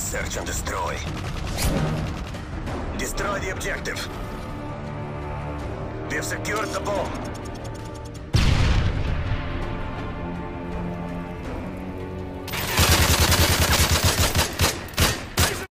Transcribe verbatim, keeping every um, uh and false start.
Search and destroy. Destroy the objective. We have secured the bomb.